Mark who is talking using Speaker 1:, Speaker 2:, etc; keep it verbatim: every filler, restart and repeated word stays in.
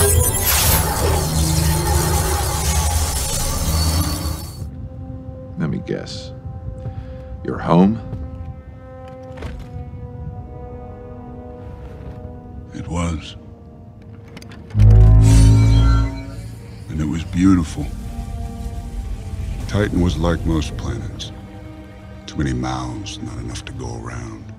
Speaker 1: Let me guess. Your home?
Speaker 2: It was. And it was beautiful. Titan was like most planets. Too many mouths, not enough to go around.